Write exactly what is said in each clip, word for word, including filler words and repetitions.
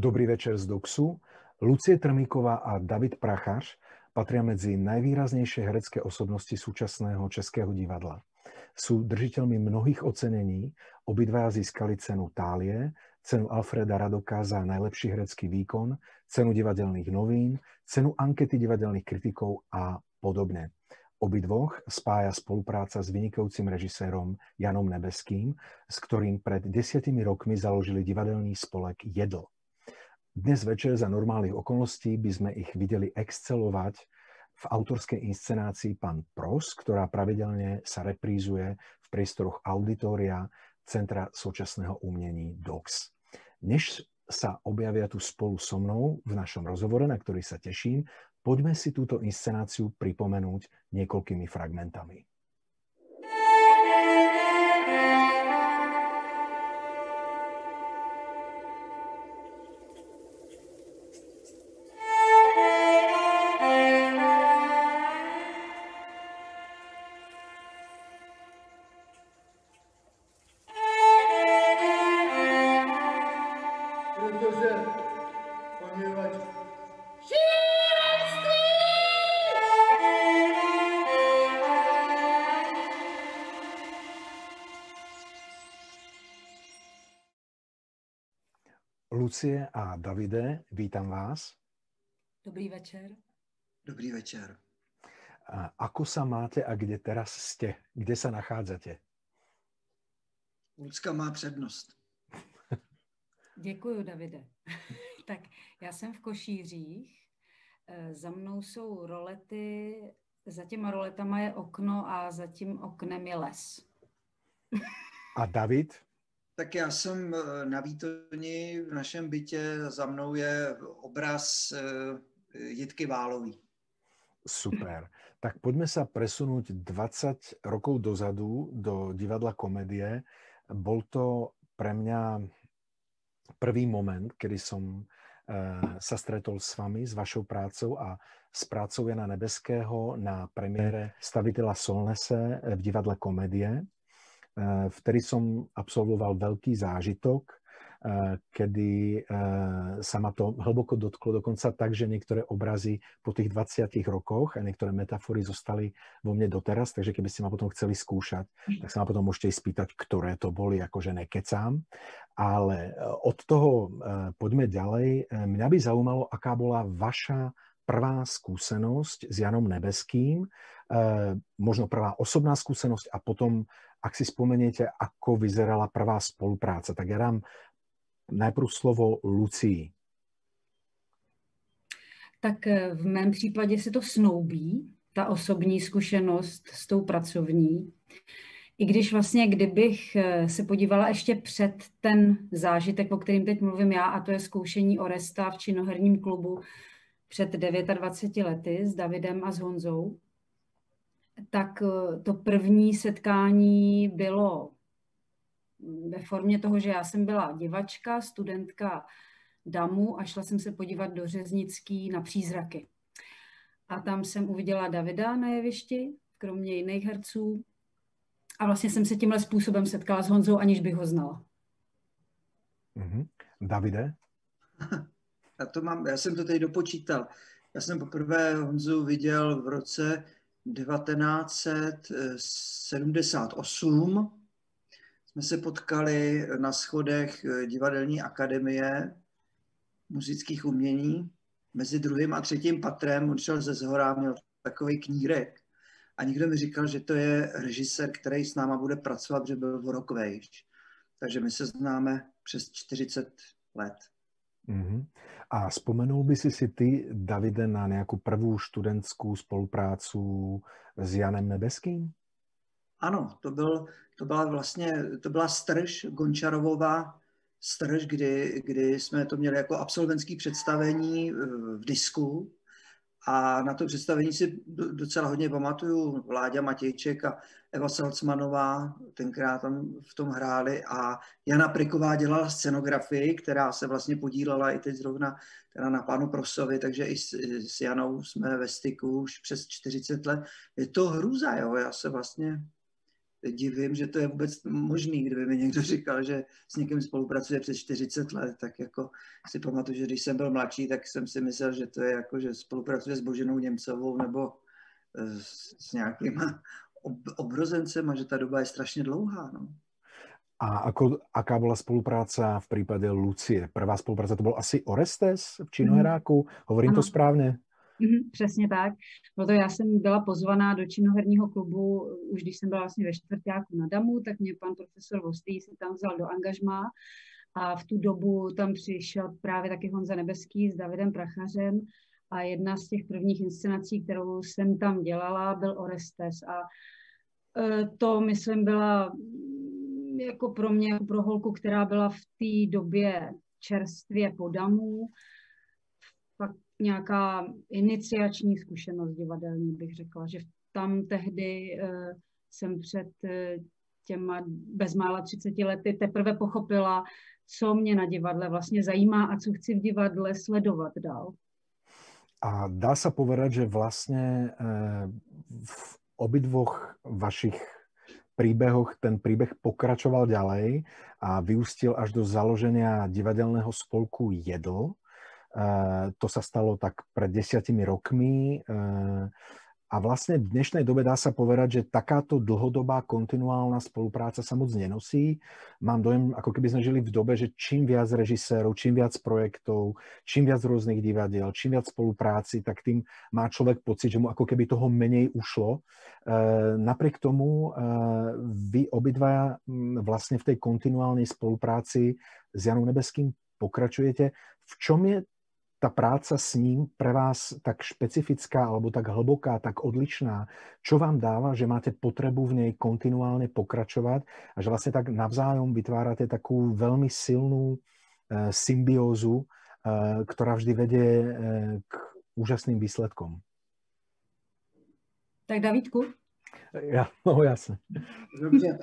Dobrý večer z Doxu. Lucie Trmíková a David Prachař patria medzi najvýraznejšie herecké osobnosti súčasného českého divadla. Sú držiteľmi mnohých ocenení, obidvaja získali cenu Thálie, cenu Alfreda Radoka za najlepší herecký výkon, cenu divadelných novín, cenu ankety divadelných kritikov a podobne. Obidvoch spája spolupráca s vynikajúcim režisérom Janom Nebeským, s ktorým pred desiatimi rokmi založili divadelný spolek Jedl. Dnes večer za normálnych okolností by sme ich videli excelovať v autorskej inscenácii Pán Pros, ktorá pravidelne sa reprízuje v priestoroch Auditória Centra súčasného umení Dox. Než sa objavia tu spolu so mnou v našom rozhovore, na ktorý sa teším, poďme si túto inscenáciu pripomenúť niekoľkými fragmentami. Lucie a Davide, vítam vás. Dobrý večer. Dobrý večer. A ako sa máte a kde teraz ste? Kde sa nachádzate? Lucka má přednost. Děkuju, Davide. Tak já jsem v Košířích, za mnou jsou rolety, za těma roletama je okno a za tím oknem je les. A David? Tak já jsem na Výtoni v našem bytě, za mnou je obraz Jitky Válový. Super. Tak poďme sa presunúť dvadsať rokov dozadu do divadla Komédie. Bol to pre mňa prvý moment, kedy som sa stretol s vami, s vašou prácou a s prácou Jana Nebeského na premiére Staviteľa Solnese v divadle Komédie. Vtedy som absolvoval veľký zážitok, kedy sa ma to hlboko dotklo, dokonca tak, že niektoré obrazy po tých dvadsiatich rokoch a niektoré metafory zostali vo mne doteraz, takže keby ste ma potom chceli skúšať, tak sa ma potom môžete spýtať, ktoré to boli, akože nekecám. Ale od toho poďme ďalej. Mňa by zaujímalo, aká bola vaša prvá skúsenosť s Janom Nebeským, možno prvá osobná skúsenosť a potom, ak si spomeniete, ako vyzerala prvá spolupráca. Tak ja dám najprv slovo Lucii. Tak v mém případě se to snoubí, ta osobní zkušenost s tou pracovní. I když vlastně, kdybych se podívala ještě před ten zážitek, o kterým teď mluvím já, a to je zkoušení Oresta v činoherním klubu před dvaceti devíti lety s Davidem a s Honzou, tak to první setkání bylo ve formě toho, že já jsem byla divačka, studentka damu a šla jsem se podívat do Řeznický na Přízraky. A tam jsem uviděla Davida na jevišti, kromě jiných herců. A vlastně jsem se tímhle způsobem setkala s Honzou, aniž bych ho znala. Mm-hmm. Davide? Já, to mám, já jsem to teď dopočítal. Já jsem poprvé Honzu viděl v roce devatenáct set sedmdesát osm. Jsme se potkali na schodech Divadelní akademie muzických umění. Mezi druhým a třetím patrem on šel ze zhora, měl takový knírek. A někdo mi říkal, že to je režisér, který s náma bude pracovat, že byl o rok vejš. Takže my se známe přes čtyřicet let. Mm-hmm. A spomenul by si si ty, Davide, na nejakú prvú študentskú spoluprácu s Janem Nebeským? Ano, to, byl, to byla vlastně, to byla strž, Gončarovová strž, kdy, kdy jsme to měli jako absolventské představení v disku. A na to představení si docela hodně pamatuju. Vláďa Matějček a Eva Salcmanová tenkrát tam v tom hráli a Jana Priková dělala scenografii, která se vlastně podílela i teď zrovna teda na Pánu Prosovi, takže i s, s Janou jsme ve styku už přes čtyřicet let. Je to hrůza, jo, já se vlastně divím, že to je vůbec možný. Kdyby mi někdo říkal, že s někým spolupracuje přes čtyřicet let, tak jako si pamatuju, že když jsem byl mladší, tak jsem si myslel, že to je jako, že spolupracuje s Boženou Němcovou nebo s, s nějakýma ob, obrozencema, že ta doba je strašně dlouhá. No. A ako, aká bola spolupráca v prípade Lucie? Prvá spolupráca to bol asi Orestes v Činoheráku? Hovorím ano. to správně? Mm, přesně tak. Proto já jsem byla pozvaná do činoherního klubu, už když jsem byla vlastně ve čtvrťáku na Damu, tak mě pan profesor Vostý si tam vzal do angažmá a v tu dobu tam přišel právě taky Honza Nebeský s Davidem Prachařem a jedna z těch prvních inscenací, kterou jsem tam dělala, byl Orestes a e, to, myslím, byla jako pro mě, jako pro holku, která byla v té době čerstvě po Damu, fakt nějaká iniciační zkušenost divadelní, bych řekla, že tam tehdy uh, jsem před uh, těma bezmála třiceti lety teprve pochopila, co mě na divadle vlastně zajímá a co chci v divadle sledovat dál. A dá sa povedať, že vlastne uh, v obidvoch vašich príbehoch ten príbeh pokračoval ďalej a vyústil až do založenia divadelného spolku Jedl. Uh, to sa stalo tak pred desiatimi rokmi uh, a vlastne v dnešnej dobe dá sa povedať, že takáto dlhodobá kontinuálna spolupráca sa moc nenosí. Mám dojem, ako keby sme žili v dobe, že čím viac režisérov, čím viac projektov, čím viac rôznych divadiel, čím viac spolupráci, tak tým má človek pocit, že mu ako keby toho menej ušlo. Uh, napriek tomu uh, vy obidva vlastne v tej kontinuálnej spolupráci s Janom Nebeským pokračujete. V čom je tá práca s ním pre vás tak špecifická alebo tak hlboká, tak odlišná? Čo vám dáva, že máte potrebu v nej kontinuálne pokračovať a že vlastne tak navzájom vytvárate takú veľmi silnú e, symbiózu, e, ktorá vždy vedie e, k úžasným výsledkom? Tak Davídku? Ja, no jasne. Dobře.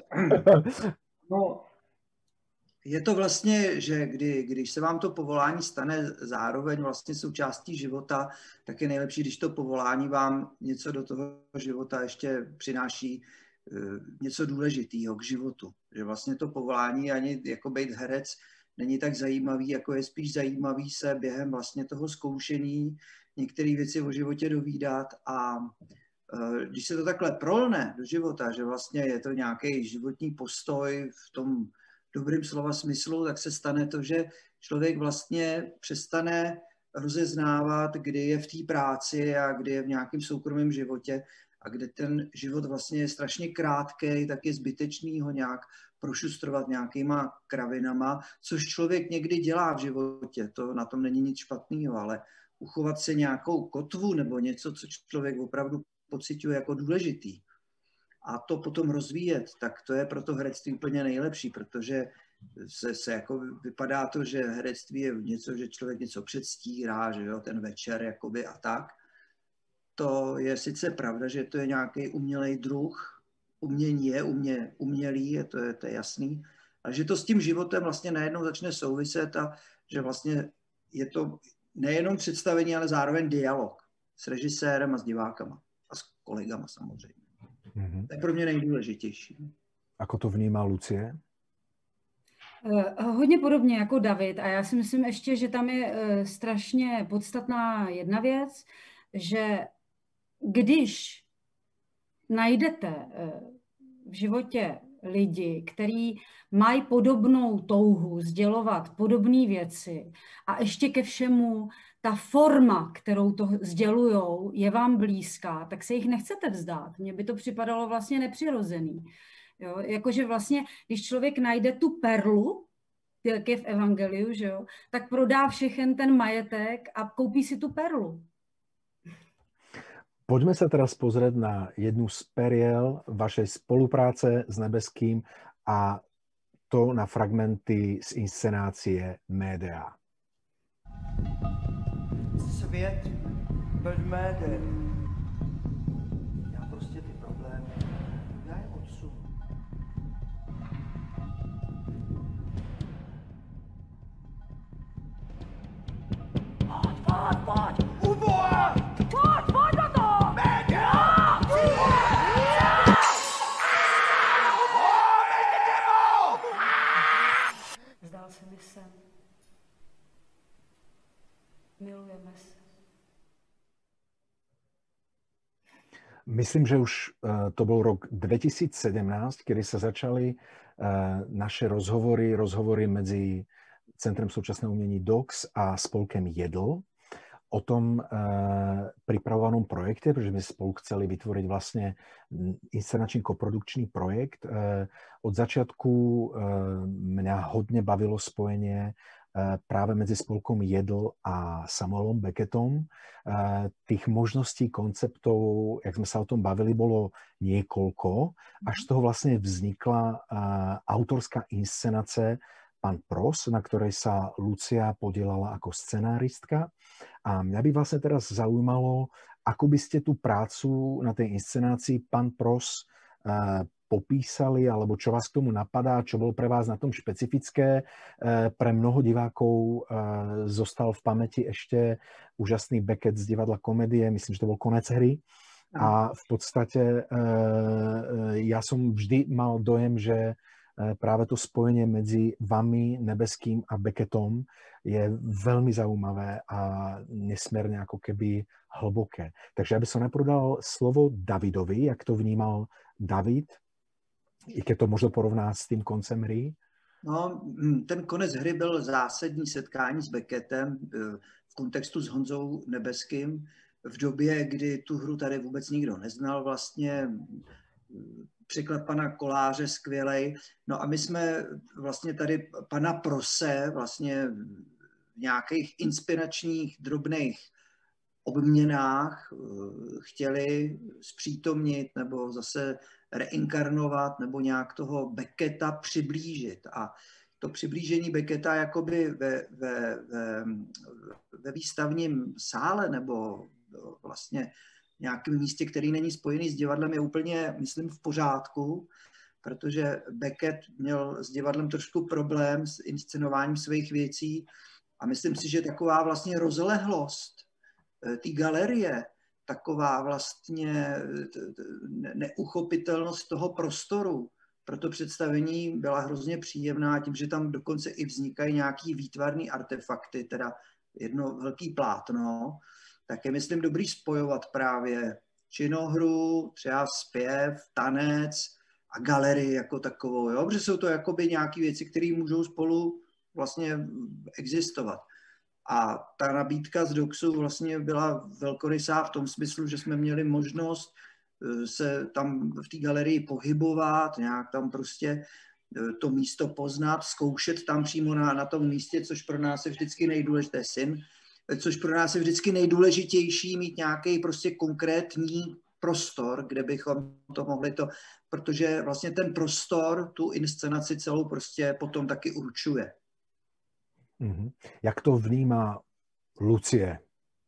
No, je to vlastně, že kdy, když se vám to povolání stane zároveň vlastně součástí života, tak je nejlepší, když to povolání vám něco do toho života ještě přináší něco důležitého k životu. Že vlastně to povolání ani jako být herec není tak zajímavý, jako je spíš zajímavý se během vlastně toho zkoušení některé věci o životě dovídat a když se to takhle prolne do života, že vlastně je to nějaký životní postoj v tom dobrým slova smyslu, tak se stane to, že člověk vlastně přestane rozeznávat, kdy je v té práci a kdy je v nějakém soukromém životě a kde ten život vlastně je strašně krátký, tak je zbytečný ho nějak prošustrovat nějakýma kravinama, což člověk někdy dělá v životě, to na tom není nic špatného, ale uchovat se nějakou kotvu nebo něco, co člověk opravdu pociťuje jako důležitý, a to potom rozvíjet, tak to je pro to herectví úplně nejlepší, protože se, se jako vypadá to, že herectví je něco, že člověk něco předstírá, že jo, ten večer jakoby a tak. To je sice pravda, že to je nějaký umělej druh, umění je umě, umělý, je to, je, to je jasný, a že to s tím životem vlastně najednou začne souviset a že vlastně je to nejenom představení, ale zároveň dialog s režisérem a s divákama a s kolegama samozřejmě. Mm-hmm. To je pro mě nejdůležitější. Ako to vnímá Lucie? Uh, hodně podobně jako David a já si myslím ještě, že tam je uh, strašně podstatná jedna věc, že když najdete uh, v životě lidi, kteří mají podobnou touhu sdělovat podobné věci a ještě ke všemu ta forma, kterou to sdělujou, je vám blízká, tak se jich nechcete vzdát. Mně by to připadalo vlastně nepřirozený. Jo? Jakože vlastně, když člověk najde tu perlu, jak je v Evangeliu, že jo, tak prodá všechen ten majetek a koupí si tu perlu. Poďme sa teraz pozrieť na jednu z periel vašej spolupráce s Nebeským a to na fragmenty z inscenácie Médea. Svět bez médií. Já prostě ty problémy, já je odsunu. Pojď, pojď, pojď! Uboje! Pojď, pojď na to! Média! Myslím, že už to bol rok dvetisícsedemnásť, kedy sa začali naše rozhovory, rozhovory medzi Centrem súčasného umení D O X a spolkem Jedl o tom pripravovanom projekte, pretože sme spolu chceli vytvoriť vlastne inscenačný koprodukčný projekt. Od začiatku mňa hodne bavilo spojenie práve medzi spolkom Jedl a Samuelom Beckettom. Tých možností, konceptov, jak sme sa o tom bavili, bolo niekoľko. Až z toho vlastne vznikla autorská inscenace Pán Pros, na ktorej sa Lucia podielala ako scenáristka. A mňa by vlastne teraz zaujímalo, ako by ste tú prácu na tej inscenácii Pán Pros popísali, alebo čo vás k tomu napadá, čo bolo pre vás na tom špecifické. Pre mnoho divákov zostal v pamäti ešte úžasný Beckett z divadla Komedie, myslím, že to bol Konec hry. A v podstate ja som vždy mal dojem, že práve to spojenie medzi vami, Nebeským a Beckettom je veľmi zaujímavé a nesmierne ako keby hlboké. Takže ja by som najprv dal slovo Davidovi, jak to vnímal David, i keď to možno porovná s tým koncem hry. No, ten Konec hry byl zásadní setkání s Beckettem v kontextu s Honzou Nebeským v době, kdy tu hru tady vůbec nikdo neznal vlastně. Překlad pana Koláře skvělej. No a my jsme vlastně tady pana Prose vlastně v nějakých inspiračních drobných obměnách chtěli zpřítomnit nebo zase reinkarnovat nebo nějak toho Becketta přiblížit. A to přiblížení Becketta jakoby ve, ve, ve, ve výstavním sále nebo vlastně nějakém místě, který není spojený s divadlem, je úplně, myslím, v pořádku, protože Beckett měl s divadlem trošku problém s inscenováním svých věcí a myslím si, že taková vlastně rozlehlost té galerie, taková vlastně neuchopitelnost toho prostoru pro to představení byla hrozně příjemná tím, že tam dokonce i vznikají nějaký výtvarný artefakty, teda jedno velký plátno, tak je, myslím, dobrý spojovat právě činohru, třeba zpěv, tanec a galerii jako takovou, jo? Protože jsou to jakoby nějaké věci, které můžou spolu vlastně existovat. A ta nabídka z DOXu vlastně byla velkorysá v tom smyslu, že jsme měli možnost se tam v té galerii pohybovat, nějak tam prostě to místo poznat, zkoušet tam přímo na, na tom místě, což pro nás je vždycky nejdůležitější, syn, což pro nás je vždycky nejdůležitější mít nějaký prostě konkrétní prostor, kde bychom to mohli to, protože vlastně ten prostor, tu inscenaci celou prostě potom taky určuje. Mm-hmm. Jak to vnímá Lucie?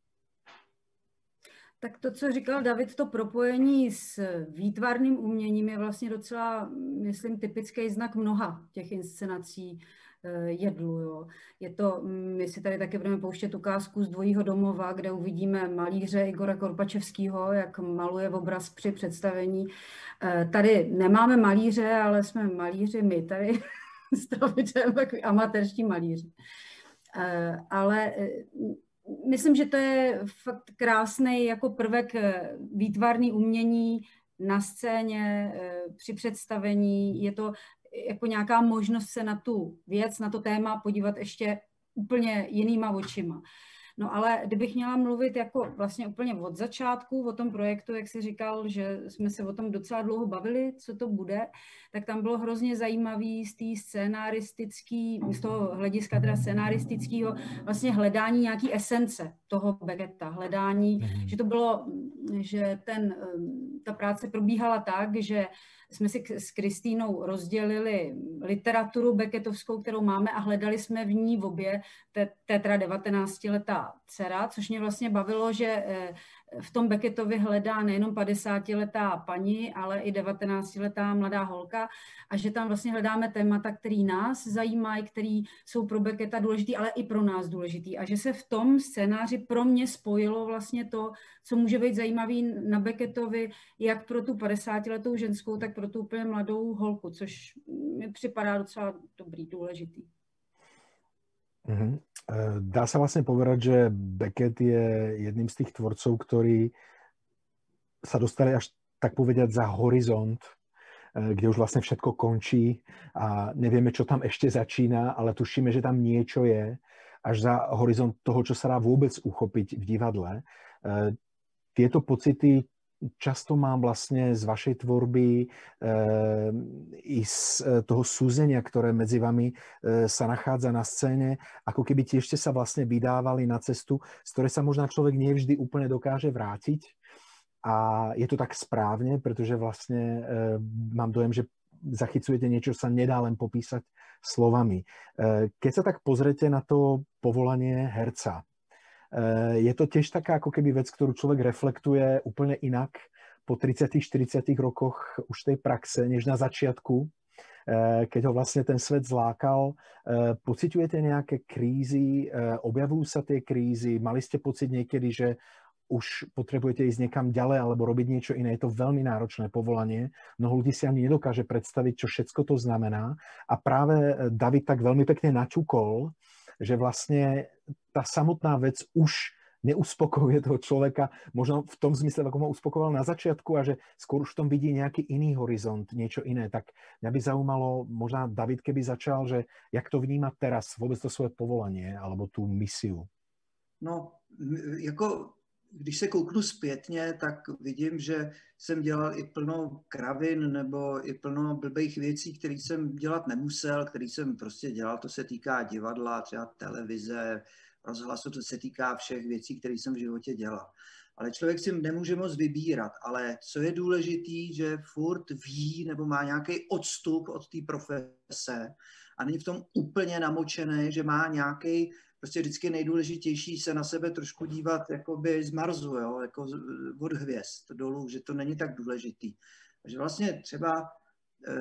Tak to, co říkal David, to propojení s výtvarným uměním je vlastně docela, myslím, typický znak mnoha těch inscenací Jedlu. Jo. Je to, my si tady taky budeme pouštět ukázku z Dvojího domova, kde uvidíme malíře Igora Korpačevského, jak maluje obraz při představení. Tady nemáme malíře, ale jsme malíři my tady s Davidem, takový amatérští malíři. Ale myslím, že to je fakt krásný jako prvek výtvarný umění na scéně, při představení. Je to jako nějaká možnost se na tu věc, na to téma podívat ještě úplně jinýma očima. No ale kdybych měla mluvit jako vlastně úplně od začátku o tom projektu, jak jsi říkal, že jsme se o tom docela dlouho bavili, co to bude, tak tam bylo hrozně zajímavý z té scénaristický, z toho hlediska teda scénaristického vlastně hledání nějaký esence toho Becketta, hledání, mm-hmm. že to bylo, že ten, ta práce probíhala tak, že jsme si s Kristýnou rozdělili literaturu beckettovskou, kterou máme a hledali jsme v ní v obě, to je teda devatenáctiletá dcera, což mě vlastně bavilo, že v tom Beckettovi hledá nejenom padesátiletá paní, ale i devatenáctiletá mladá holka a že tam vlastně hledáme témata, který nás zajímají, který jsou pro Becketta důležitý, ale i pro nás důležitý a že se v tom scénáři pro mě spojilo vlastně to, co může být zajímavý na Beckettovi, jak pro tu padesátiletou ženskou, tak pro tu úplně mladou holku, což mi připadá docela dobrý, důležitý. Mm-hmm. Dá sa vlastne povedať, že Beckett je jedným z tých tvorcov, ktorý sa dostali až tak povedať za horizont, kde už vlastne všetko končí a nevieme, čo tam ešte začína, ale tušíme, že tam niečo je, až za horizont toho, čo sa dá vôbec uchopiť v divadle. Tieto pocity často mám vlastne z vašej tvorby i z toho súzenia, ktoré medzi vami sa nachádza na scéne, ako keby tiež ste sa vlastne vydávali na cestu, z ktorej sa možno človek nevždy úplne dokáže vrátiť. A je to tak správne, pretože vlastne e, mám dojem, že zachycujete niečo, čo sa nedá len popísať slovami. E, keď sa tak pozrete na to povolanie herca, e, je to tiež taká ako keby vec, ktorú človek reflektuje úplne inak po tridsiatich štyridsiatich rokoch už tej praxe, než na začiatku, e, keď ho vlastne ten svet zlákal. E, pociťujete nejaké krízy, e, objavujú sa tie krízy, mali ste pocit niekedy, že už potrebujete ísť niekam ďalej alebo robiť niečo iné. Je to veľmi náročné povolanie. Mnoho ľudí si ani nedokáže predstaviť, čo všetko to znamená. A práve David tak veľmi pekne naťukol, že vlastne tá samotná vec už neuspokojuje toho človeka, možno v tom zmysle, ako ho uspokojoval na začiatku a že skôr už v tom vidí nejaký iný horizont, niečo iné. Tak mňa by zaujímalo, možná David, keby začal, že jak to vníma teraz, vôbec to svoje povolanie alebo tú misiu. No, jako když se kouknu zpětně, tak vidím, že jsem dělal i plno kravin nebo i plno blbých věcí, které jsem dělat nemusel, které jsem prostě dělal. To se týká divadla, třeba televize, rozhlasu, to se týká všech věcí, které jsem v životě dělal. Ale člověk si nemůže moc vybírat. Ale co je důležitý, že furt ví nebo má nějaký odstup od té profese a není v tom úplně namočený, že má nějaký. Prostě vždycky nejdůležitější se na sebe trošku dívat jakoby z Marsu, jo? Jako od hvězd dolů, že to není tak důležitý. Takže vlastně třeba e,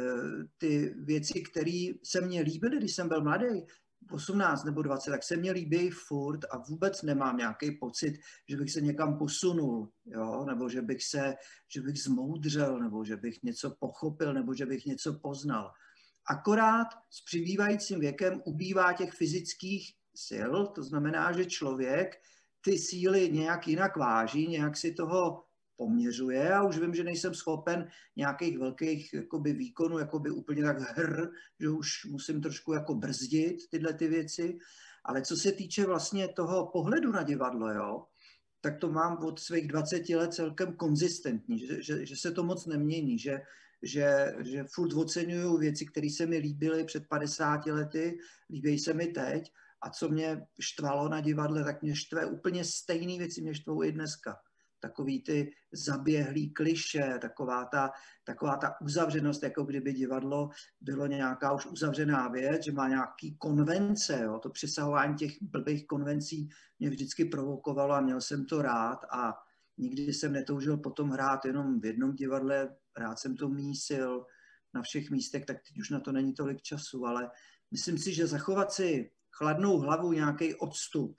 ty věci, které se mně líbily, když jsem byl mladý, osmnáct nebo dvacet, tak se mně líbí furt a vůbec nemám nějaký pocit, že bych se někam posunul, jo? Nebo že bych se, že bych zmoudřel, nebo že bych něco pochopil, nebo že bych něco poznal. Akorát s přibývajícím věkem ubývá těch fyzických sil, to znamená, že člověk ty síly nějak jinak váží, nějak si toho poměřuje a už vím, že nejsem schopen nějakých velkých jakoby, výkonů, jakoby úplně tak hr, že už musím trošku jako brzdit tyhle ty věci, ale co se týče vlastně toho pohledu na divadlo, jo, tak to mám od svých dvaceti let celkem konzistentní, že, že, že se to moc nemění, že Že, že furt oceňuju věci, které se mi líbily před padesáti lety, líbí se mi teď. A co mě štvalo na divadle, tak mě štve úplně stejné věci, mě štvou i dneska. Takový ty zaběhlý kliše, taková ta, taková ta uzavřenost, jako kdyby divadlo bylo nějaká už uzavřená věc, že má nějaký konvence. Jo? To přesahování těch blbých konvencí mě vždycky provokovalo a měl jsem to rád a nikdy jsem netoužil potom hrát jenom v jednom divadle, rád jsem to mísil na všech místech, tak teď už na to není tolik času, ale myslím si, že zachovat si chladnou hlavu, nějaký odstup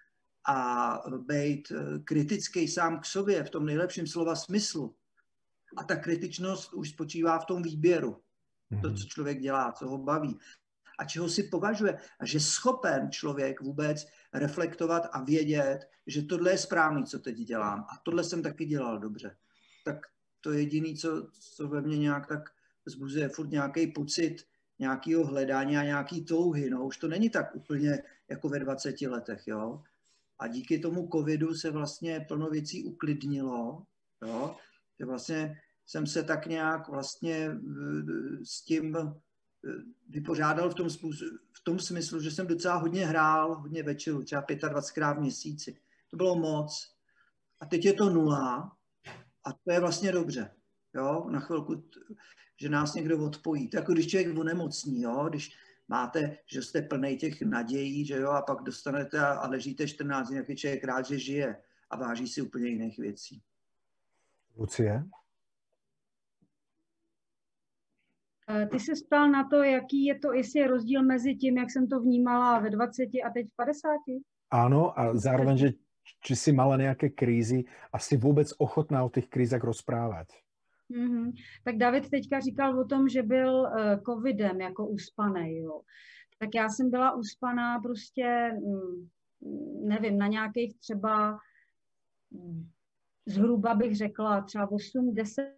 a být kritický sám k sobě v tom nejlepším slova smyslu. A ta kritičnost už spočívá v tom výběru. To, co člověk dělá, co ho baví a čeho si považuje. A že schopen člověk vůbec reflektovat a vědět, že tohle je správný, co teď dělám. A tohle jsem taky dělal dobře. Tak to je jediné, co, co ve mně nějak tak vzbuzuje furt nějaký pocit nějakého hledání a nějaký touhy. No, už to není tak úplně jako ve dvaceti letech, jo. A díky tomu covidu se vlastně plno věcí uklidnilo, jo. Že vlastně jsem se tak nějak vlastně s tím vypořádal v tom, způsob, v tom smyslu, že jsem docela hodně hrál, hodně večerů, třeba dvacetkrát v měsíci. To bylo moc. A teď je to nula a to je vlastně dobře. Jo, na chvilku, že nás někdo odpojí. To jako když člověk onemocní, jo, když máte, že jste plnej těch nadějí, že jo, a pak dostanete a, a ležíte čtrnáct dní, jak je člověk rád, že žije a váží si úplně jiných věcí. Lucie? Ty se ptal na to, jaký je to, jestli je rozdíl mezi tím, jak jsem to vnímala ve dvaceti a teď v padesáti? Áno, a zároveň, že či si mala nejaké krízy a si vôbec ochotná o tých krízach rozprávať. Mm-hmm. Tak David teďka říkal o tom, že byl uh, covidem jako uspanej, jo. Tak já jsem byla uspaná prostě, mm, nevím, na nějakých třeba zhruba bych řekla třeba osm deset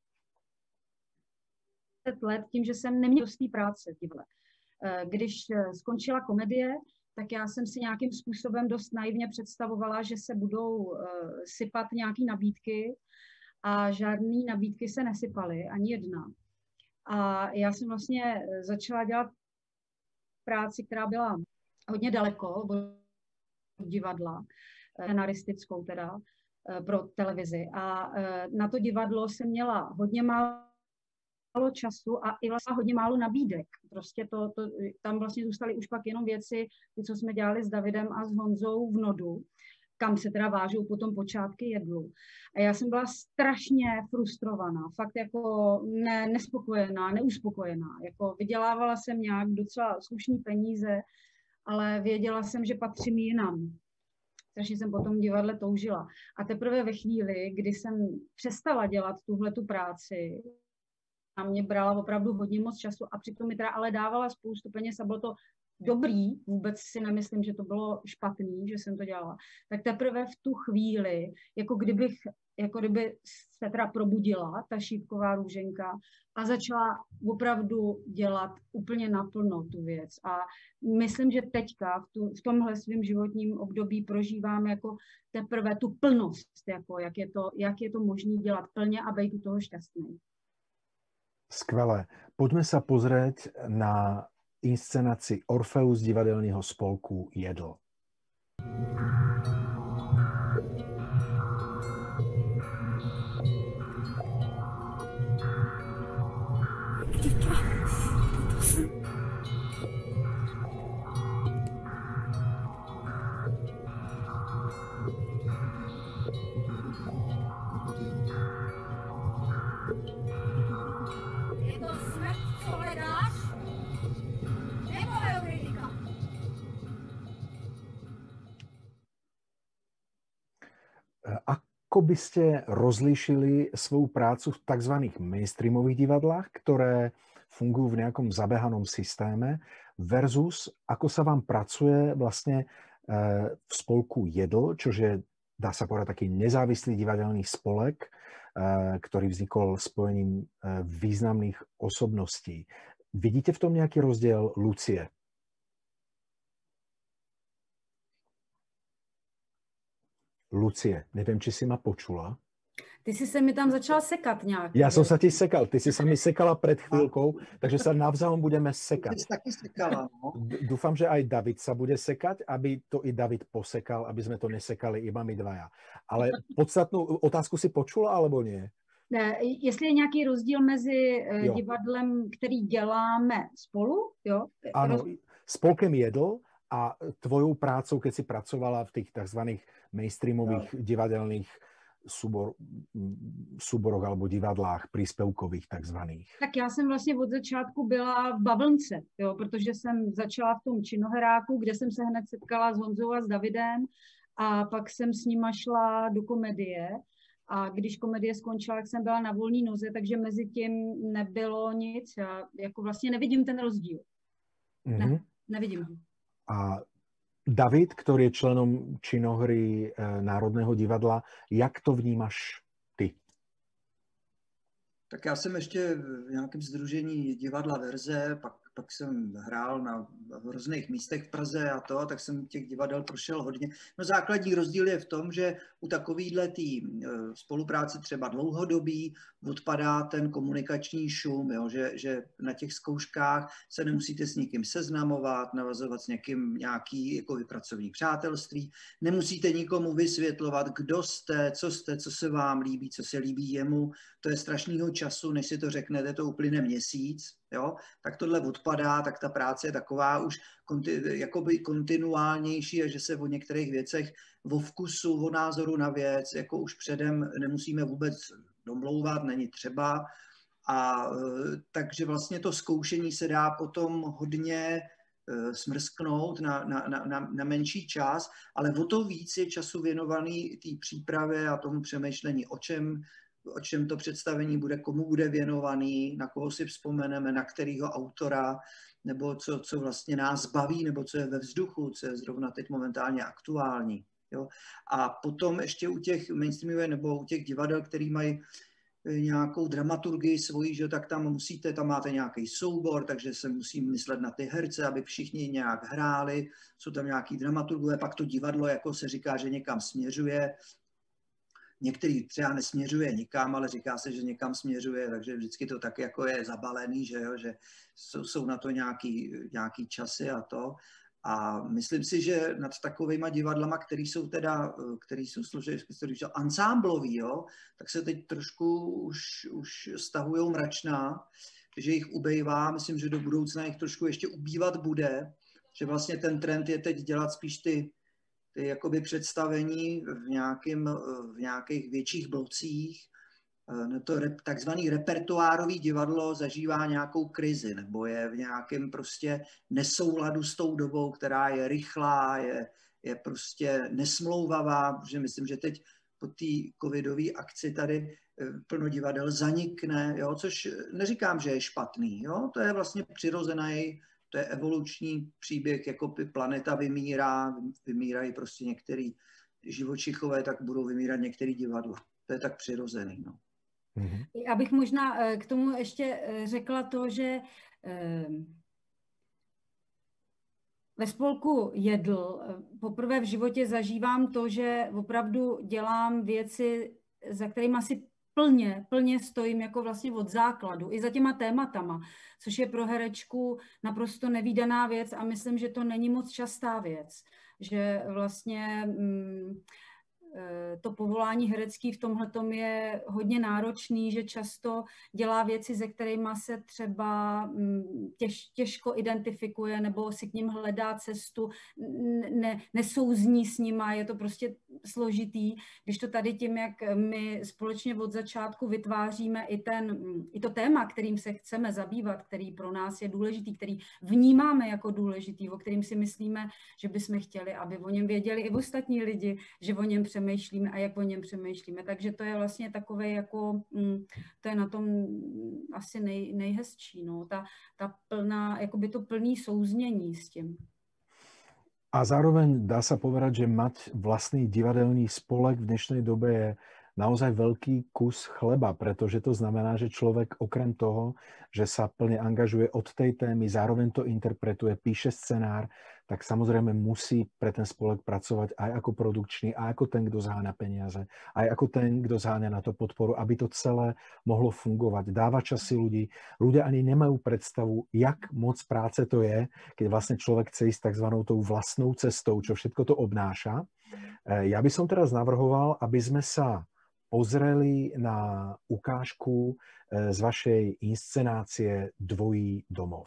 let tím, že jsem neměla dost té práce v divadle. Když skončila komedie, tak já jsem si nějakým způsobem dost naivně představovala, že se budou sypat nějaký nabídky a žádný nabídky se nesypaly, ani jedna. A já jsem vlastně začala dělat práci, která byla hodně daleko od divadla, scenaristickou teda, pro televizi. A na to divadlo jsem měla hodně málo času a i vlastně hodně málo nabídek. Prostě to, to, tam vlastně zůstaly už pak jenom věci, ty, co jsme dělali s Davidem a s Honzou v Nodu, kam se teda vážou potom počátky jedlu. A já jsem byla strašně frustrovaná, fakt jako ne, nespokojená, neuspokojená. Jako vydělávala jsem nějak docela slušný peníze, ale věděla jsem, že patřím jinam. Strašně jsem potom divadle toužila. A teprve ve chvíli, kdy jsem přestala dělat tuhletu práci, a mě brala opravdu hodně moc času a přitom mi teda ale dávala spoustu peněz a bylo to dobrý, vůbec si nemyslím, že to bylo špatný, že jsem to dělala, tak teprve v tu chvíli, jako kdybych, jako kdyby se teda probudila ta šípková růženka a začala opravdu dělat úplně naplno tu věc. A myslím, že teďka v, tu, v tomhle svém životním období prožívám jako teprve tu plnost, jako jak je to, jak je to možné dělat plně a být u toho šťastný. Skvelé. Poďme sa pozrieť na inscenácii Orfeus divadelného spolku Jedl. Ako by ste rozlíšili svoju prácu v tzv. Mainstreamových divadlách, ktoré fungujú v nejakom zabehanom systéme, versus ako sa vám pracuje vlastne v spolku Jedl, čo je, dá sa povedať, taký nezávislý divadelný spolek, ktorý vznikol spojením významných osobností. Vidíte v tom nejaký rozdiel, Lucie? Lucie, neviem, či si ma počula. Ty si se mi tam začala sekat nějak. Ja som sa ti sekal, ty si sa mi sekala pred chvíľkou, takže sa navzájom budeme sekať. Ty si taky sekala, no. Dúfam, že aj David sa bude sekať, aby to i David posekal, aby sme to nesekali iba my dvaja. Ale podstatnú otázku si počula, alebo nie? Ne, jestli je nějaký rozdíl mezi jo. divadlem, který děláme spolu, jo? Áno, spolkem Jedl a tvojou prácou, keď si pracovala v tých tzv. Mainstreamových no. divadelných súbor, súboroch alebo divadlách príspevkových takzvaných. Tak já jsem vlastně od začátku byla v Bavlnce, jo, protože jsem začala v tom činoheráku, kde jsem se hned setkala s Honzou a s Davidem a pak jsem s nima šla do komedie a když komedie skončila, tak jsem byla na volné noze, takže mezi tím nebylo nic. Já jako vlastně nevidím ten rozdíl. Mm-hmm. Ne, nevidím ho. A David, ktorý je členom činohry Národného divadla, jak to vnímaš ty? Tak já jsem ještě v nějakém sdružení divadla Verze, pak, pak jsem hrál na v různých místech v Praze a to, tak jsem těch divadel prošel hodně. No základní rozdíl je v tom, že u takovýhle tý spolupráce třeba dlouhodobí odpadá ten komunikační šum, jo, že, že na těch zkouškách se nemusíte s někým seznamovat, navazovat s někým nějaký jako pracovní přátelství, nemusíte nikomu vysvětlovat, kdo jste, co jste, co se vám líbí, co se líbí jemu, to je strašnýho času, než si to řeknete, to uplyne měsíc, jo, tak tohle odpadá, tak ta práce je taková už konti, jakoby kontinuálnější a že se o některých věcech, o vkusu, o názoru na věc, jako už předem nemusíme vůbec domlouvat, není třeba. A takže vlastně to zkoušení se dá potom hodně smrsknout na, na, na, na menší čas, ale o to víc je času věnovaný té přípravě a tomu přemýšlení, o čem, o čem to představení bude, komu bude věnovaný, na koho si vzpomeneme, na kterého autora, nebo co, co vlastně nás baví, nebo co je ve vzduchu, co je zrovna teď momentálně aktuální. Jo? A potom ještě u těch mainstreamových nebo u těch divadel, který mají nějakou dramaturgii svoji, že tak tam musíte, tam máte nějaký soubor, takže se musí myslet na ty herce, aby všichni nějak hráli, jsou tam nějaký dramaturgové, pak to divadlo, jako se říká, že někam směřuje. Některý třeba nesměřuje nikam, ale říká se, že někam směřuje, takže vždycky to tak jako je zabalený, že, jo, že jsou, jsou na to nějaký, nějaký časy a to. A myslím si, že nad takovýma divadlama, který jsou teda, který jsou složeny, ansámblový, jo, tak se teď trošku už, už stahujou mračná, že jich ubejvá, myslím, že do budoucna jich trošku ještě ubývat bude, že vlastně ten trend je teď dělat spíš ty, ty jakoby představení v, nějakým, v nějakých větších blocích. No to takzvaný repertoárový divadlo zažívá nějakou krizi, nebo je v nějakém prostě nesouladu s tou dobou, která je rychlá, je, je prostě nesmlouvavá, protože myslím, že teď po té covidové akci tady plno divadel zanikne, jo, což neříkám, že je špatný, jo, to je vlastně přirozený, to je evoluční příběh, jako planeta vymírá, vymírají prostě některý živočichové, tak budou vymírat některý divadla. To je tak přirozený, no. Já bych možná k tomu ještě řekla to, že ve spolku Jedl poprvé v životě zažívám to, že opravdu dělám věci, za kterými si plně, plně stojím jako vlastně od základu, i za těma tématama, což je pro herečku naprosto nevídaná věc a myslím, že to není moc častá věc, že vlastně mm, to povolání herecký v tomhletom je hodně náročný, že často dělá věci, se kterými se třeba těž, těžko identifikuje nebo si k ním hledá cestu, ne, nesouzní s nima, je to prostě složitý. Když to tady tím, jak my společně od začátku vytváříme i, ten, i to téma, kterým se chceme zabývat, který pro nás je důležitý, který vnímáme jako důležitý, o kterým si myslíme, že bychom chtěli, aby o něm věděli i ostatní lidi, že o něm přemýšlíme přemýšlíme a jak o něm přemýšlíme. Takže to je vlastně takové jako, to je na tom asi nej, nejhezčí, no, ta, ta plná, jakoby to plný souznění s tím. A zároveň dá sa povedať, že mať vlastný divadelný spolek v dnešnej dobe je naozaj veľký kus chleba, pretože to znamená, že človek okrem toho, že sa plne angažuje od tej témy, zároveň to interpretuje, píše scenár, tak samozrejme musí pre ten spolek pracovať aj ako produkčný, aj ako ten, kto zháňa peniaze, aj ako ten, kto zháňa na to podporu, aby to celé mohlo fungovať. Dáva časy ľudí. Ľudia ani nemajú predstavu, jak moc práce to je, keď vlastne človek chce ísť takzvanou tou vlastnou cestou, čo všetko to obnáša. Ja by som teraz navrhoval, aby sme sa pozreli na ukážku z vašej inscenácie Dvojí domov.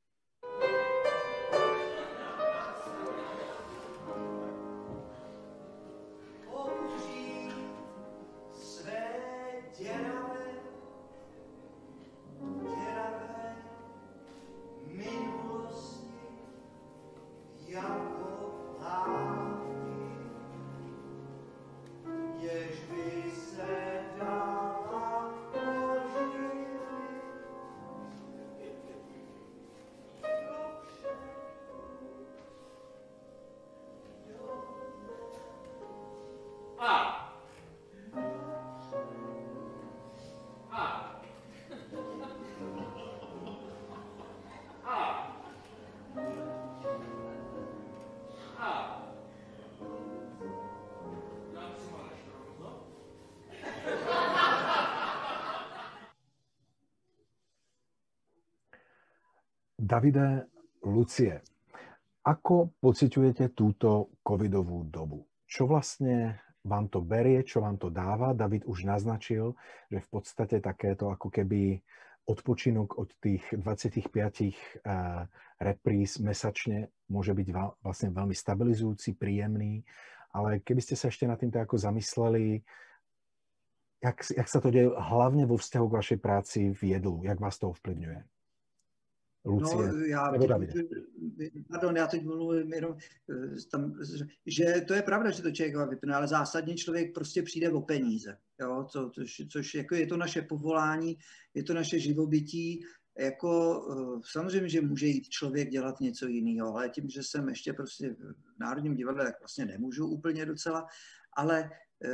Davide, Lucie, ako pociťujete túto covidovú dobu? Čo vlastne vám to berie, čo vám to dáva? David už naznačil, že v podstate takéto ako keby odpočinok od tých dvadsaťpäť uh, repríz mesačne môže byť vlastne veľmi stabilizujúci, príjemný, ale keby ste sa ešte nad týmto ako zamysleli, jak, jak sa to deje hlavne vo vzťahu k vašej práci v Jedlu, jak vás to ovplyvňuje? Lucie, no, já nebo teď, pardon, já teď mluvím jenom, tam, že to je pravda, že to člověk vypne, ale zásadně člověk prostě přijde o peníze, jo, co, což, což jako je to naše povolání, je to naše živobytí, jako samozřejmě, že může jít člověk dělat něco jiného, ale tím, že jsem ještě prostě v Národním divadle, tak vlastně nemůžu úplně docela, ale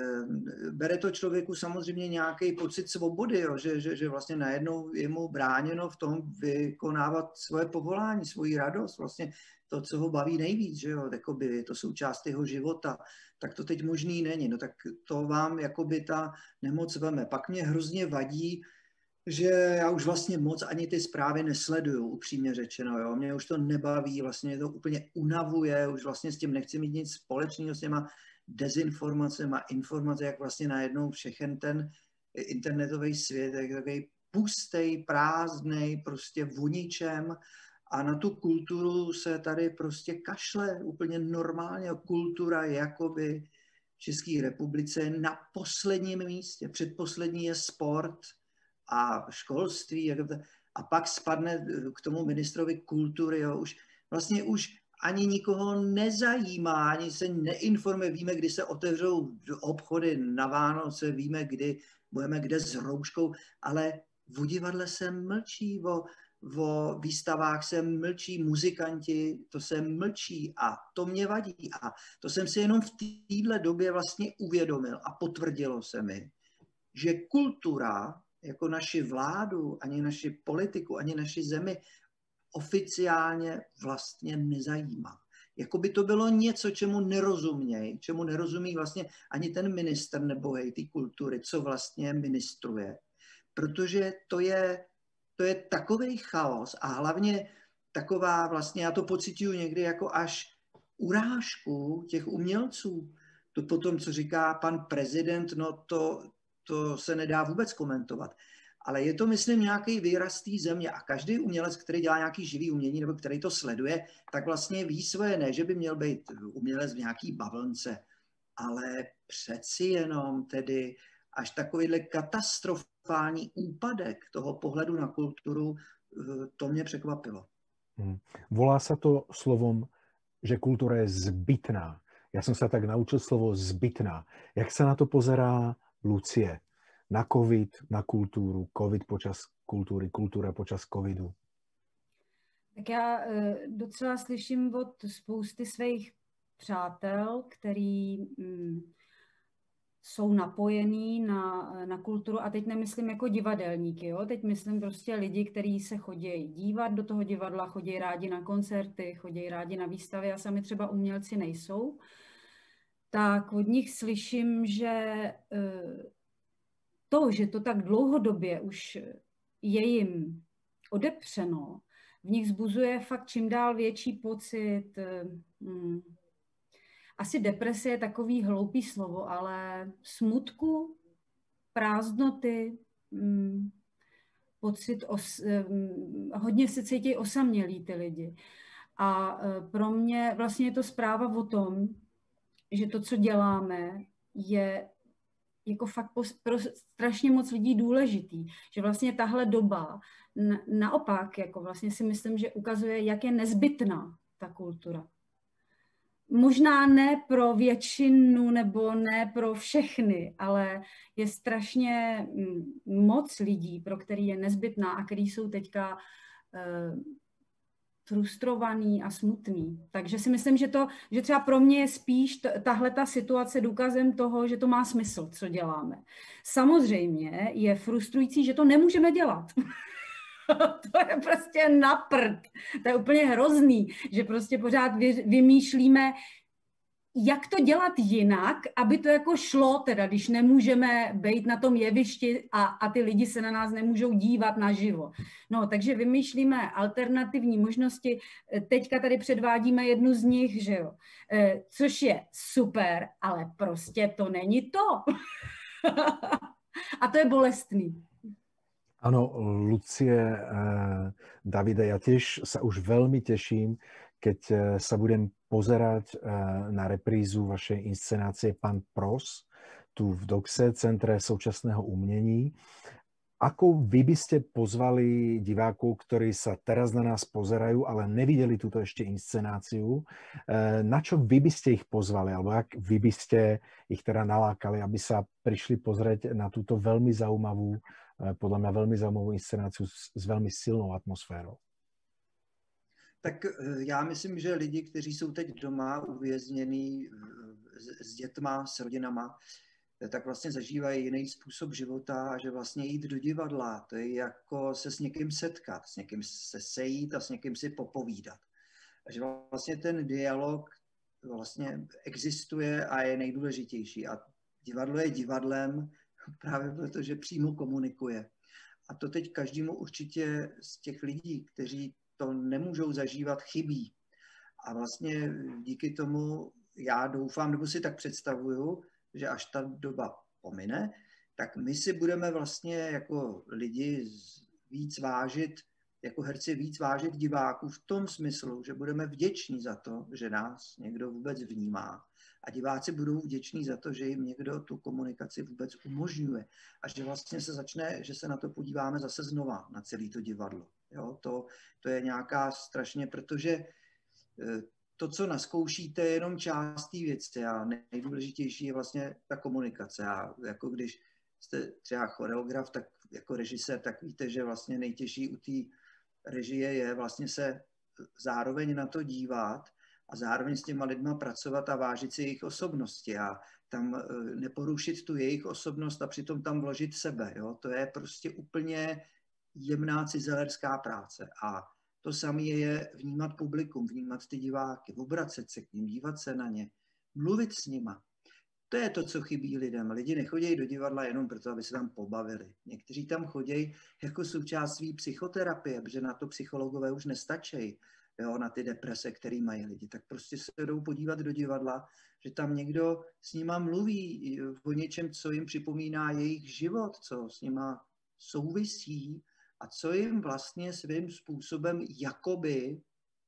bere to člověku samozřejmě nějaký pocit svobody, jo, že, že, že vlastně najednou je mu bráněno v tom vykonávat svoje povolání, svoji radost, vlastně to, co ho baví nejvíc, že jo, jakoby je to součást jeho života, tak to teď možný není, no tak to vám jakoby ta nemoc veme. Pak mě hrozně vadí, že já už vlastně moc ani ty zprávy nesleduju, upřímně řečeno, jo, mě už to nebaví, vlastně mě to úplně unavuje, už vlastně s tím nechci mít nic společného s těma dezinformacemi a informace, jak vlastně najednou všechen ten internetový svět je takový pustej, prázdnej, prostě voničem a na tu kulturu se tady prostě kašle úplně normálně. Kultura jakoby v České republice je na posledním místě. Předposlední je sport a školství a pak spadne k tomu ministrovi kultury. Jo. Už, vlastně už ani nikoho nezajímá, ani se neinformuje. Víme, kdy se otevřou obchody na Vánoce, víme, kdy budeme kde s rouškou, ale v divadle se mlčí, o, o výstavách se mlčí, muzikanti, to se mlčí a to mě vadí. A to jsem si jenom v téhle době vlastně uvědomil a potvrdilo se mi, že kultura, jako naši vládu, ani naši politiku, ani naši zemi, oficiálně vlastně nezajímá. Jako by to bylo něco, čemu nerozumějí, čemu nerozumí vlastně ani ten ministr nebo hej, ty kultury, co vlastně ministruje. Protože to je, to je takovej chaos a hlavně taková vlastně, já to pociťuji někdy jako až urážku těch umělců. To potom, co říká pan prezident, no to, to se nedá vůbec komentovat. Ale je to, myslím, nějaký výraz té země a každý umělec, který dělá nějaký živý umění nebo který to sleduje, tak vlastně ví svoje, ne, že by měl být umělec v nějaký bavlnce, ale přeci jenom tedy až takovýhle katastrofální úpadek toho pohledu na kulturu, to mě překvapilo. Hmm. Volá sa to slovom, že kultúra je zbytná. Ja som sa tak naučil slovo zbytná. Jak sa na to pozerá Lucie? Na covid, na kultúru, covid počas kultúry, kultúra počas covidu? Tak já docela slyším od spousty svých přátel, který mm, jsou napojení na, na kulturu, a teď nemyslím jako divadelníky, jo? Teď myslím prostě lidi, kteří se chodí dívat do toho divadla, chodí rádi na koncerty, chodí rádi na výstavy a sami třeba umělci nejsou, tak od nich slyším, že to, že to tak dlouhodobě už je jim odepřeno, v nich vzbuzuje fakt čím dál větší pocit. Hmm, asi deprese je takový hloupý slovo, ale smutku, prázdnoty, hmm, pocit, os, hmm, hodně se cítí osamělí ty lidi. A pro mě vlastně je to zpráva o tom, že to, co děláme, je jako fakt pro strašně moc lidí důležitý. Že vlastně tahle doba na, naopak, jako vlastně si myslím, že ukazuje, jak je nezbytná ta kultura. Možná ne pro většinu nebo ne pro všechny, ale je strašně moc lidí, pro který je nezbytná a který jsou teďka eh, frustrovaný a smutný. Takže si myslím, že, to, že třeba pro mě je spíš tahle ta situace důkazem toho, že to má smysl, co děláme. Samozřejmě je frustrující, že to nemůžeme dělat. To je prostě na prd. To je úplně hrozný, že prostě pořád vy, vymýšlíme, jak to dělat jinak, aby to jako šlo, teda když nemůžeme být na tom jevišti a, a ty lidi se na nás nemůžou dívat naživo. No, takže vymýšlíme alternativní možnosti. Teďka tady předvádíme jednu z nich, že jo, e, což je super, ale prostě to není to. A to je bolestný. Áno, Lucie, Davide, ja tiež sa už veľmi teším, keď sa budem pozerať na reprízu vašej inscenácie Pan Pros tu v Doxe, Centre současného umění. Ako vy by ste pozvali divákov, ktorí sa teraz na nás pozerajú, ale nevideli túto ešte inscenáciu, na čo vy by ste ich pozvali, alebo ak vy by ste ich teda nalákali, aby sa prišli pozrieť na túto veľmi zaujímavú, podľa mňa veľmi zaujímavú inscenáciu s, s veľmi silnou atmosférou? Tak já myslím, že lidi, kteří jsou teď doma uvěznění s dětma, s rodinama, tak vlastně zažívají jiný způsob života a že vlastně jít do divadla, to je jako se s někým setkat, s někým se sejít a s někým si popovídat. A že vlastně ten dialog vlastně existuje a je nejdůležitější. A divadlo je divadlem právě proto, že přímo komunikuje. A to teď každému určitě z těch lidí, kteří to nemůžou zažívat, chybí. A vlastně díky tomu já doufám, nebo si tak představuju, že až ta doba pomine, tak my si budeme vlastně jako lidi víc vážit, jako herci víc vážit diváků v tom smyslu, že budeme vděční za to, že nás někdo vůbec vnímá. A diváci budou vděční za to, že jim někdo tu komunikaci vůbec umožňuje. A že vlastně se začne, že se na to podíváme zase znova, na celé to divadlo. Jo, to, to je nějaká strašně, protože to, co naskoušíte, je jenom část té věci a nejdůležitější je vlastně ta komunikace. A jako když jste třeba choreograf, tak jako režisér, tak víte, že vlastně nejtěžší u té režie je vlastně se zároveň na to dívat a zároveň s těma lidma pracovat a vážit si jejich osobnosti a tam neporušit tu jejich osobnost a přitom tam vložit sebe. Jo? To je prostě úplně jemná cizelerská práce. A to samé je vnímat publikum, vnímat ty diváky, obracet se k ním, dívat se na ně, mluvit s nima. To je to, co chybí lidem. Lidi nechodí do divadla jenom proto, aby se tam pobavili. Někteří tam chodí jako součást svý psychoterapie, protože na to psychologové už nestačí, jo, na ty deprese, které mají lidi. Tak prostě se jdou podívat do divadla, že tam někdo s nima mluví o něčem, co jim připomíná jejich život, co s nima souvisí, a co jim vlastně svým způsobem jakoby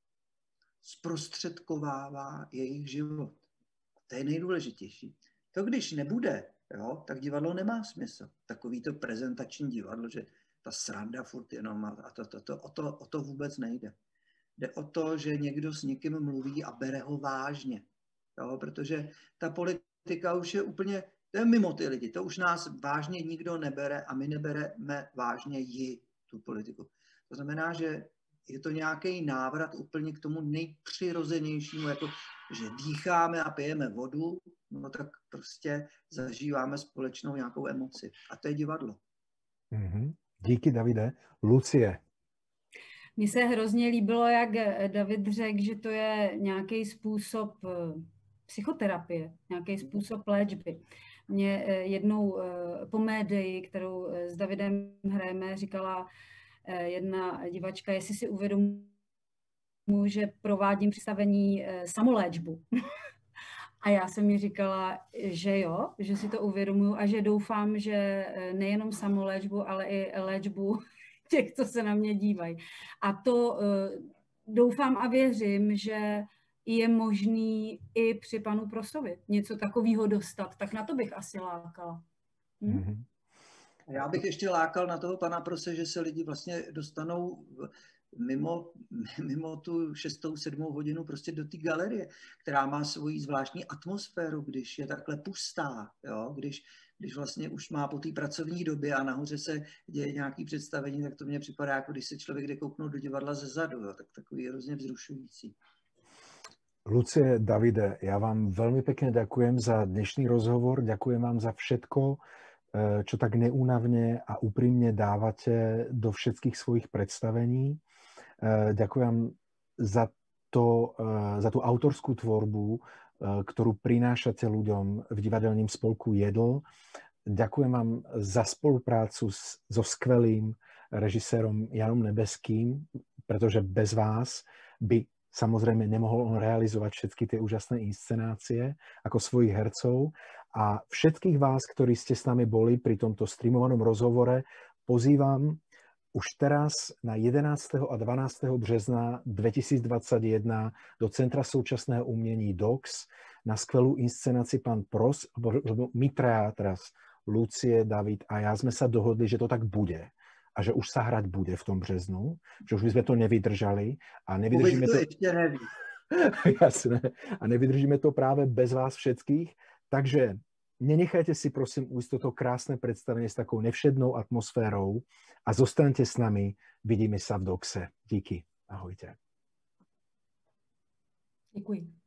zprostředkovává jejich život. To je nejdůležitější. To, když nebude, jo, tak divadlo nemá smysl. Takový to prezentační divadlo, že ta sranda furt jenom a to, to, to, o, to, o to vůbec nejde. Jde o to, že někdo s někým mluví a bere ho vážně. Jo, protože ta politika už je úplně, to je mimo ty lidi, to už nás vážně nikdo nebere a my nebereme vážně ji, tu politiku. To znamená, že je to nějaký návrat úplně k tomu nejpřirozenějšímu, jako že dýcháme a pijeme vodu, no tak prostě zažíváme společnou nějakou emoci. A to je divadlo. Mm-hmm. Díky, Davide. Lucie. Mně se hrozně líbilo, jak David řekl, že to je nějaký způsob psychoterapie, nějaký způsob léčby. Mě jednou po médii, kterou s Davidem hrajeme, říkala jedna divačka, jestli si uvědomuji, že provádím představení samoléčbu. A já jsem mi říkala, že jo, že si to uvědomuju a že doufám, že nejenom samoléčbu, ale i léčbu těch, co se na mě dívají. A to doufám a věřím, že je možný i při panu Prosovi něco takového dostat, tak na to bych asi lákala. Hm? Mm-hmm. Já bych ještě lákal na toho pana Prose, že se lidi vlastně dostanou mimo, mimo tu šestou, sedmou hodinu prostě do té galerie, která má svoji zvláštní atmosféru, když je takhle pustá, jo? Když, když vlastně už má po té pracovní době a nahoře se děje nějaké představení, tak to mně připadá, jako když se člověk jde kouknout do divadla ze zadu, jo? Tak takový hrozně vzrušující. Lucie, Davide, ja vám veľmi pekne ďakujem za dnešný rozhovor, ďakujem vám za všetko, čo tak neúnavne a úprimne dávate do všetkých svojich predstavení. Ďakujem za, to, za tú autorskú tvorbu, ktorú prinášate ľuďom v divadelním spolku Jedl. Ďakujem vám za spoluprácu so skvelým režisérom Janom Nebeským, pretože bez vás by samozrejme nemohol on realizovať všetky tie úžasné inscenácie ako svojich hercov. A všetkých vás, ktorí ste s nami boli pri tomto streamovanom rozhovore, pozývam už teraz na jedenásteho a dvanásteho března dvetisícdvadsaťjeden do Centra súčasného umení D O X na skvelú inscenáciu Pán Pros, lebo my traja teraz, Lucie, David a ja sme sa dohodli, že to tak bude. A že už sa hrať bude v tom březnu, že už by sme to nevydržali a nevydržíme to... to... Ešte neví. Jasné. A nevydržíme to práve bez vás všetkých. Takže nenechajte si prosím ujsť toto krásne predstavenie s takou nevšednou atmosférou a zostaňte s nami. Vidíme sa v Doxe. Díky. Ahojte. Děkuji.